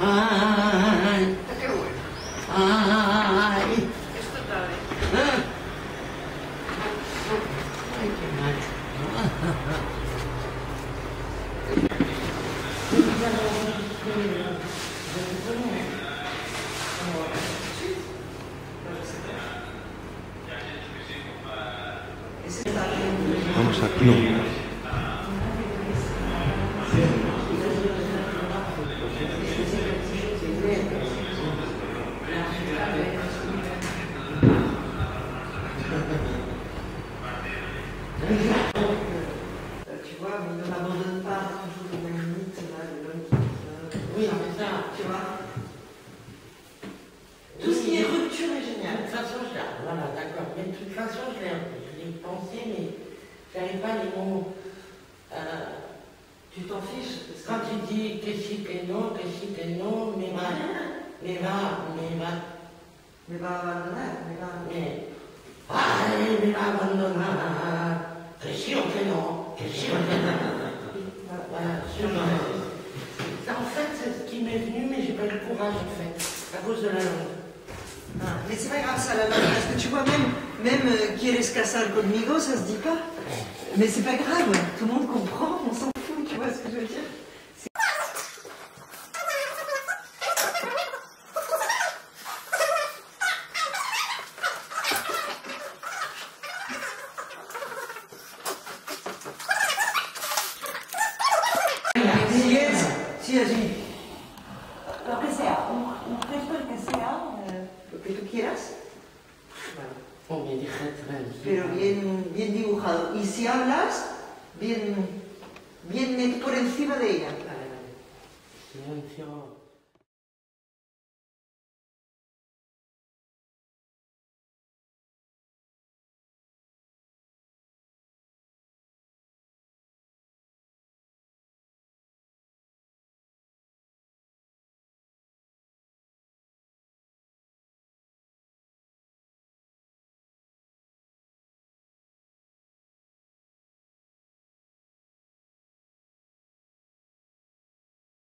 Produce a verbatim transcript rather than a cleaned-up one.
Ay. Qué bueno. Ay. Esto está bien. Ah. Ay, qué macho. Vamos a... No. Tu vois, mais ne m'abandonne pas toujours aux mêmes limites, là, de l'homme qui... Oui, mais ça, Tu vois. Tout ce qui est rupture est génial. de toute façon, je l'ai... Voilà, d'accord. Mais de toute façon, je l'ai, je l'ai pensé, mais j'avais pas les mots. Euh, Tu t'en fiches. Parce que... quand tu dis que si, que non, que si, que non, mais va, mais va, mais va, Mais va abandonner, mais va... mais... Ay, me va abandonar. Que si o que non, que si o que non. Voilà, ce genre. En fait, c'est ce qui m'est venu, mais j'ai pas eu le courage, en fait, à cause de la langue. Ah, mais c'est pas grave ça la langue, parce que tu vois, même, même euh, quieres casar conmigo, ça se dit pas. Mais c'est pas grave, tout le monde comprend, on s'en fout, tu vois ce que je veux dire. Si es, si es, lo que sea, un, un gesto el que sea, eh, lo que tú quieras, On me dirait très pero bien, bien dibujado. Y si hablas, bien, bien por encima de ella. Silencio.